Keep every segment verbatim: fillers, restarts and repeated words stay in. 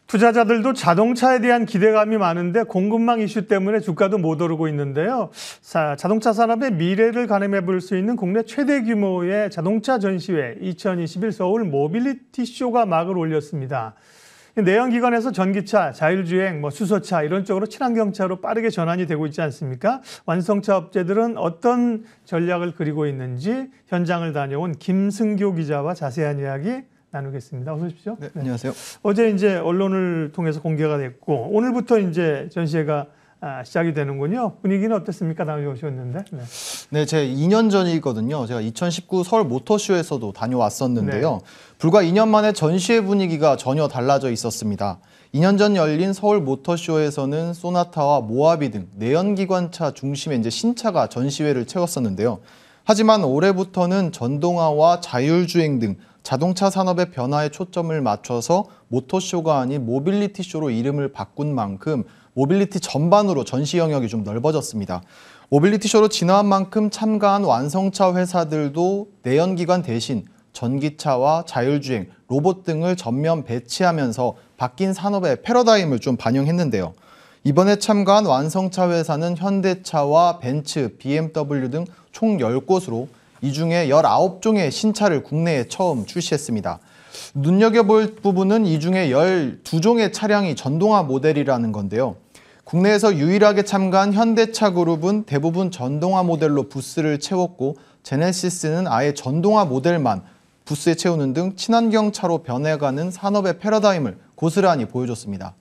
투자자들도 자동차에 대한 기대감이 많은데 공급망 이슈 때문에 주가도 못 오르고 있는데요. 자, 자동차 산업의 미래를 가늠해 볼 수 있는 국내 최대 규모의 자동차 전시회 이천이십일 서울 모빌리티 쇼가 막을 올렸습니다. 내연기관에서 전기차, 자율주행, 뭐 수소차 이런 쪽으로 친환경차로 빠르게 전환이 되고 있지 않습니까? 완성차 업체들은 어떤 전략을 그리고 있는지 현장을 다녀온 김승교 기자와 자세한 이야기 나누겠습니다. 어서 오십시오. 네, 안녕하세요. 네. 어제 이제 언론을 통해서 공개가 됐고 오늘부터 이제 전시회가 아, 시작이 되는군요. 분위기는 어땠습니까? 다녀오셨는데. 네. 네, 제 이 년 전이거든요. 제가 이천십구 서울 모터쇼에서도 다녀왔었는데요. 네. 불과 이 년 만에 전시회 분위기가 전혀 달라져 있었습니다. 이 년 전 열린 서울 모터쇼에서는 소나타와 모하비 등 내연기관차 중심의 이제 신차가 전시회를 채웠었는데요. 하지만 올해부터는 전동화와 자율주행 등 자동차 산업의 변화에 초점을 맞춰서 모터쇼가 아닌 모빌리티 쇼로 이름을 바꾼 만큼 모빌리티 전반으로 전시 영역이 좀 넓어졌습니다. 모빌리티 쇼로 진화한 만큼 참가한 완성차 회사들도 내연기관 대신 전기차와 자율주행, 로봇 등을 전면 배치하면서 바뀐 산업의 패러다임을 좀 반영했는데요. 이번에 참가한 완성차 회사는 현대차와 벤츠, 비엠더블유 등 총 열 곳으로 이 중에 열아홉 종의 신차를 국내에 처음 출시했습니다. 눈여겨볼 부분은 이 중에 열두 종의 차량이 전동화 모델이라는 건데요. 국내에서 유일하게 참가한 현대차 그룹은 대부분 전동화 모델로 부스를 채웠고 제네시스는 아예 전동화 모델만 부스에 채우는 등 친환경차로 변해가는 산업의 패러다임을 고스란히 보여줬습니다.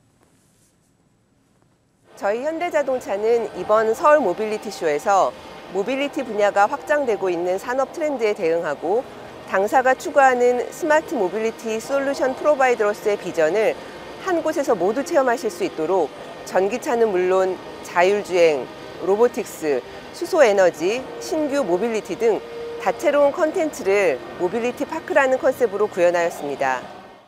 저희 현대자동차는 이번 서울 모빌리티 쇼에서 모빌리티 분야가 확장되고 있는 산업 트렌드에 대응하고 당사가 추구하는 스마트 모빌리티 솔루션 프로바이더로서의 비전을 한 곳에서 모두 체험하실 수 있도록 전기차는 물론 자율주행, 로보틱스, 수소에너지, 신규 모빌리티 등 다채로운 컨텐츠를 모빌리티 파크라는 컨셉으로 구현하였습니다.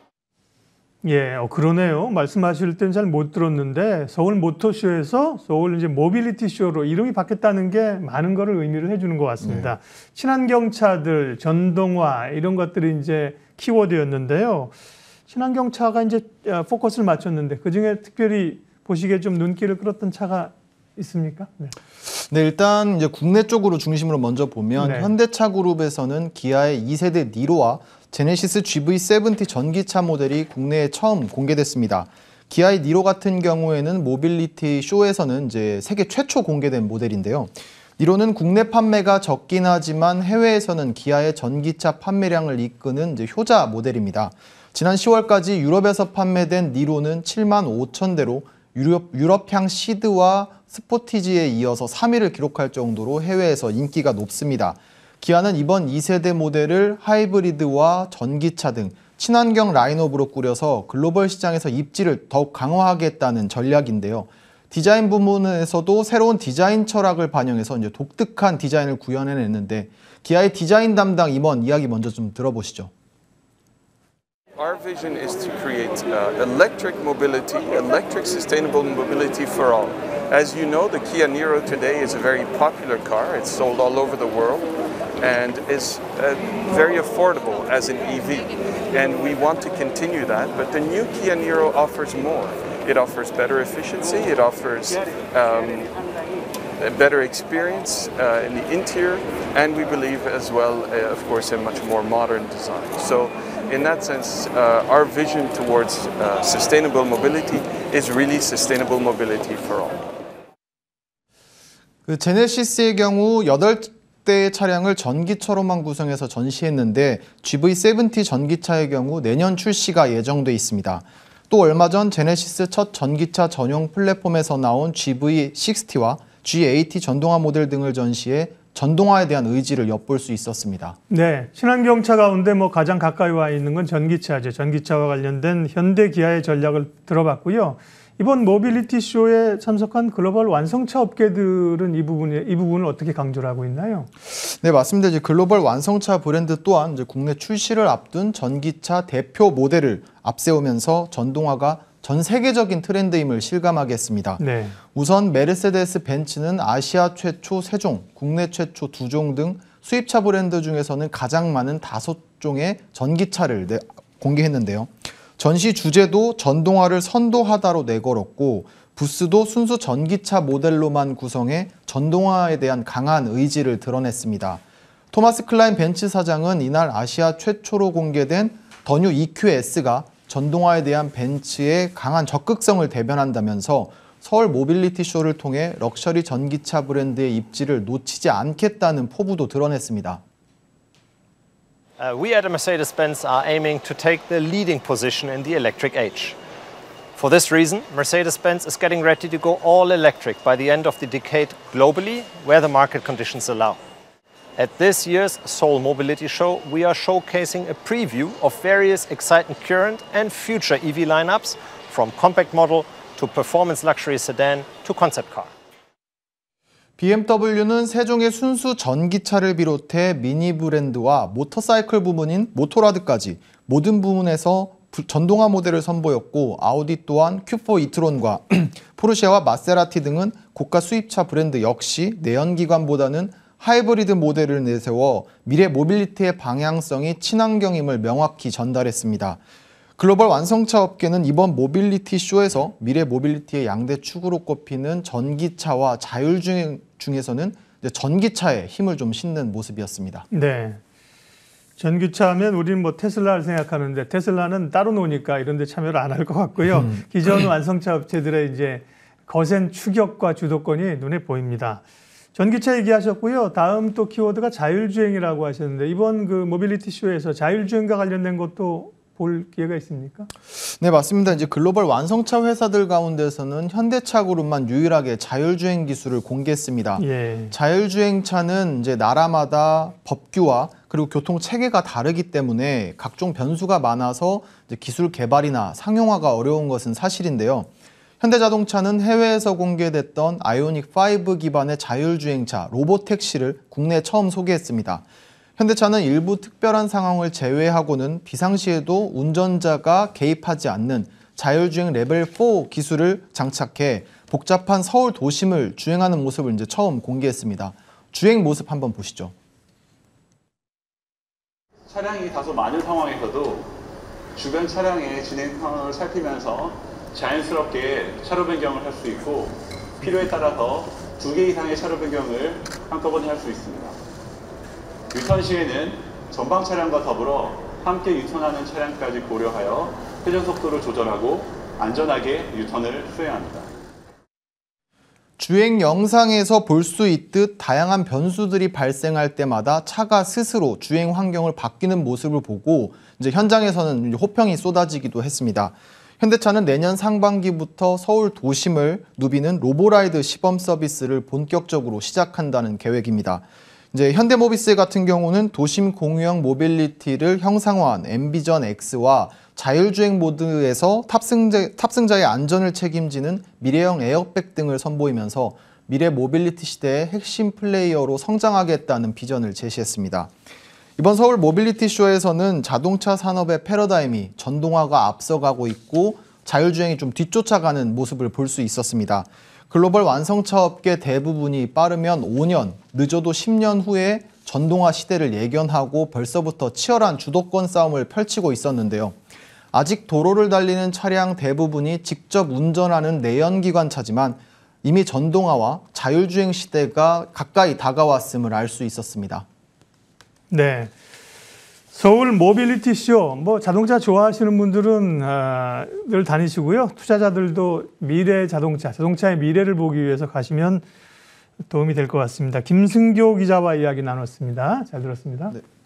예, 어, 그러네요. 말씀하실 때는 잘 못 들었는데 서울 모터쇼에서 서울 이제 모빌리티 쇼로 이름이 바뀌었다는 게 많은 거를 의미를 해주는 것 같습니다. 네. 친환경차들, 전동화 이런 것들이 이제 키워드였는데요. 친환경차가 이제 포커스를 맞췄는데 그 중에 특별히 보시기에 좀 눈길을 끌었던 차가 있습니까? 네. 네, 일단 이제 국내 쪽으로 중심으로 먼저 보면 네. 현대차 그룹에서는 기아의 이 세대 니로와 제네시스 지브이 세븐티 전기차 모델이 국내에 처음 공개됐습니다. 기아의 니로 같은 경우에는 모빌리티 쇼에서는 이제 세계 최초 공개된 모델인데요. 니로는 국내 판매가 적긴 하지만 해외에서는 기아의 전기차 판매량을 이끄는 이제 효자 모델입니다. 지난 시월까지 유럽에서 판매된 니로는 칠만 오천 대로 유럽, 유럽향 시드와 스포티지에 이어서 삼 위를 기록할 정도로 해외에서 인기가 높습니다. 기아는 이번 이 세대 모델을 하이브리드와 전기차 등 친환경 라인업으로 꾸려서 글로벌 시장에서 입지를 더욱 강화하겠다는 전략인데요. 디자인 부문에서도 새로운 디자인 철학을 반영해서 이제 독특한 디자인을 구현해냈는데 기아의 디자인 담당 임원 이야기 먼저 좀 들어보시죠. Our vision is to create uh, electric mobility, electric sustainable mobility for all. As you know, the Kia Niro today is a very popular car. It's sold all over the world and is uh, very affordable as an E V. And we want to continue that, but the new Kia Niro offers more. It offers better efficiency, it offers um, a better experience uh, in the interior, and we believe as well, uh, of course, a much more modern design. So in that sense, uh, our vision towards uh, sustainable mobility is really sustainable mobility for all. 그 제네시스의 경우 여덟 대의 차량을 전기차로만 구성해서 전시했는데 지브이 세븐티 전기차의 경우 내년 출시가 예정돼 있습니다. 또 얼마 전 제네시스 첫 전기차 전용 플랫폼에서 나온 지브이 식스티와 지 에이티 전동화 모델 등을 전시해 전동화에 대한 의지를 엿볼 수 있었습니다. 네, 친환경차 가운데 뭐 가장 가까이 와 있는 건 전기차죠. 전기차와 관련된 현대 기아의 전략을 들어봤고요. 이번 모빌리티 쇼에 참석한 글로벌 완성차 업계들은 이 부분에 이 부분을 어떻게 강조를 하고 있나요? 네, 맞습니다. 이제 글로벌 완성차 브랜드 또한 이제 국내 출시를 앞둔 전기차 대표 모델을 앞세우면서 전동화가 전 세계적인 트렌드임을 실감하게 했습니다. 네. 우선 메르세데스 벤츠는 아시아 최초 세 종, 국내 최초 두 종 등 수입차 브랜드 중에서는 가장 많은 다섯 종의 전기차를 공개했는데요. 전시 주제도 전동화를 선도하다로 내걸었고 부스도 순수 전기차 모델로만 구성해 전동화에 대한 강한 의지를 드러냈습니다. 토마스 클라인 벤츠 사장은 이날 아시아 최초로 공개된 더 뉴 이큐에스가 전동화에 대한 벤츠의 강한 적극성을 대변한다면서 서울 모빌리티 쇼를 통해 럭셔리 전기차 브랜드의 입지를 놓치지 않겠다는 포부도 드러냈습니다. Uh, we at Mercedes-Benz are aiming to take the leading position in the electric age. For this reason, Mercedes-Benz is getting ready to go all electric by the end of the decade globally, where the market conditions allow. At this year's Seoul Mobility Show, we are showcasing a preview of various exciting current and future E V lineups, from compact model to performance luxury sedan to concept car. 비엠더블유는 세종의 순수 전기차를 비롯해 미니 브랜드와 모터사이클 부문인 모토라드까지 모든 부문에서 전동화 모델을 선보였고 아우디 또한 큐 포 이트론과 포르쉐와 마세라티 등은 고가 수입차 브랜드 역시 내연기관보다는 하이브리드 모델을 내세워 미래 모빌리티의 방향성이 친환경임을 명확히 전달했습니다. 글로벌 완성차 업계는 이번 모빌리티 쇼에서 미래 모빌리티의 양대 축으로 꼽히는 전기차와 자율주행 중에서는 전기차에 힘을 좀 싣는 모습이었습니다. 네. 전기차 하면 우리는 뭐 테슬라를 생각하는데 테슬라는 따로 노니까 이런 데 참여를 안 할 것 같고요. 음. 기존 완성차 업체들의 이제 거센 추격과 주도권이 눈에 보입니다. 전기차 얘기하셨고요. 다음 또 키워드가 자율주행이라고 하셨는데 이번 그 모빌리티 쇼에서 자율주행과 관련된 것도 볼 기회가 있습니까? 네, 맞습니다. 이제 글로벌 완성차 회사들 가운데서는 현대차 그룹만 유일하게 자율주행 기술을 공개했습니다. 예. 자율주행차는 이제 나라마다 법규와 그리고 교통 체계가 다르기 때문에 각종 변수가 많아서 이제 기술 개발이나 상용화가 어려운 것은 사실인데요. 현대자동차는 해외에서 공개됐던 아이오닉 오 기반의 자율주행차 로보택시를 국내에 처음 소개했습니다. 현대차는 일부 특별한 상황을 제외하고는 비상시에도 운전자가 개입하지 않는 자율주행 레벨 사 기술을 장착해 복잡한 서울 도심을 주행하는 모습을 이제 처음 공개했습니다. 주행 모습 한번 보시죠. 차량이 다소 많은 상황에서도 주변 차량의 진행 상황을 살피면서 자연스럽게 차로 변경을 할 수 있고 필요에 따라서 두 개 이상의 차로 변경을 한꺼번에 할 수 있습니다. 유턴 시에는 전방 차량과 더불어 함께 유턴하는 차량까지 고려하여 회전 속도를 조절하고 안전하게 유턴을 수행합니다. 주행 영상에서 볼 수 있듯 다양한 변수들이 발생할 때마다 차가 스스로 주행 환경을 바뀌는 모습을 보고 이제 현장에서는 호평이 쏟아지기도 했습니다. 현대차는 내년 상반기부터 서울 도심을 누비는 로보라이드 시범 서비스를 본격적으로 시작한다는 계획입니다. 이제 현대모비스 같은 경우는 도심 공유형 모빌리티를 형상화한 엠비전 X와 자율주행 모드에서 탑승자, 탑승자의 안전을 책임지는 미래형 에어백 등을 선보이면서 미래 모빌리티 시대의 핵심 플레이어로 성장하겠다는 비전을 제시했습니다. 이번 서울 모빌리티 쇼에서는 자동차 산업의 패러다임이 전동화가 앞서가고 있고 자율주행이 좀 뒤쫓아가는 모습을 볼 수 있었습니다. 글로벌 완성차 업계 대부분이 빠르면 오 년, 늦어도 십 년 후에 전동화 시대를 예견하고 벌써부터 치열한 주도권 싸움을 펼치고 있었는데요. 아직 도로를 달리는 차량 대부분이 직접 운전하는 내연기관차지만 이미 전동화와 자율주행 시대가 가까이 다가왔음을 알 수 있었습니다. 네. 서울 모빌리티 쇼, 뭐 자동차 좋아하시는 분들은 아, 늘 다니시고요. 투자자들도 미래 자동차, 자동차의 미래를 보기 위해서 가시면 도움이 될 것 같습니다. 김승교 기자와 이야기 나눴습니다. 잘 들었습니다. 네.